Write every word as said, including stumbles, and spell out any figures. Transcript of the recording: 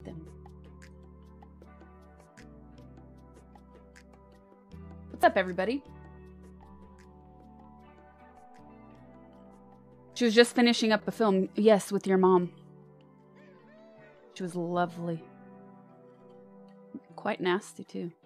them. What's up, everybody? She was just finishing up a film. Yes, with your mom. She was lovely. Quite nasty, too.